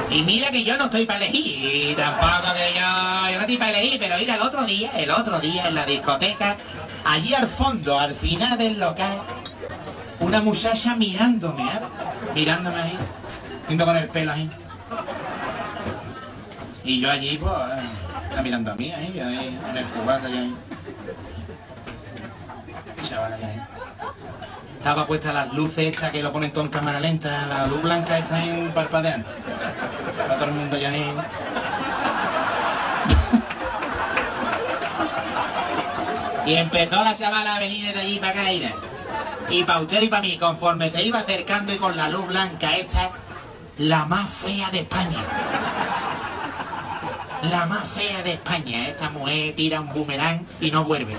Y mira que yo no estoy para elegir, y tampoco que yo no estoy para elegir, pero mira, el otro día en la discoteca, allí al fondo, al final del local, una muchacha mirándome, mirándome ahí, viendo con el pelo ahí. Y yo allí, pues, está mirando a mí ahí, en el cubata ahí. Chaval, ahí. Estaba puesta las luces estas que lo ponen todo en cámara lenta, la luz blanca está en parpadeante. Está todo el mundo ya ahí. Y empezó la chavala a venir de allí para acá, y para usted y para mí, conforme se iba acercando y con la luz blanca esta, la más fea de España. La más fea de España. Esta mujer tira un boomerang y no vuelve.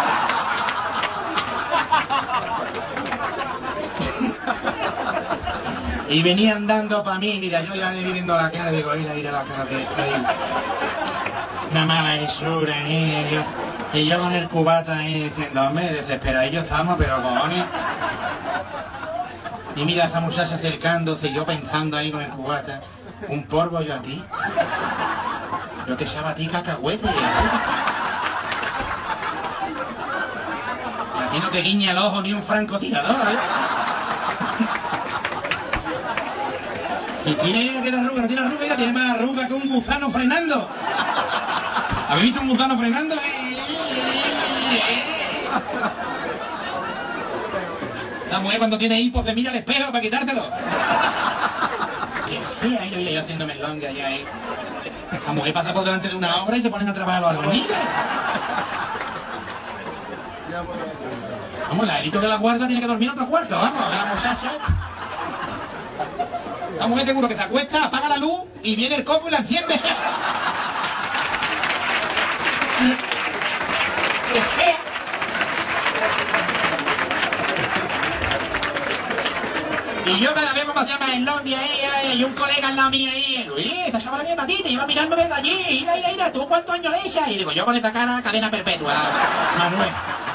Y venía andando para mí, mira, yo ya le vi viendo la cara, digo, mira la cara que está ahí. Una mala hechura, y yo con el cubata ahí diciendo, hombre, desesperadillos estamos, pero cojones. Y mira a esa muchacha acercándose, y yo pensando ahí con el cubata, un polvo yo a ti. Yo te echaba a ti cacahuete. Y a ti no te guiña el ojo ni un francotirador, ¿eh? Y tiene arruga, no tiene arruga, tiene más arruga que un gusano frenando. ¿Habéis visto un gusano frenando? La mujer cuando tiene hipo se mira al espejo para quitárselo. Qué fea, ahí lo vi yo haciéndome el longa allá ahí. La mujer pasa por delante de una obra y se ponen a trabajar los albañiles. Vamos, la élite de la guarda tiene que dormir en otro cuarto, vamos, a la muchacha. La mujer seguro que se acuesta, apaga la luz y viene el coco y la enciende. ¡Qué fea! Y yo cada vez me hacía más en Londres ahí, y un colega al lado mío ahí, Luis, esta chavala viene para ti, te lleva mirando desde allí, mira, ¿tú cuántos años le echas? Y digo, yo con esta cara, cadena perpetua, Manuel.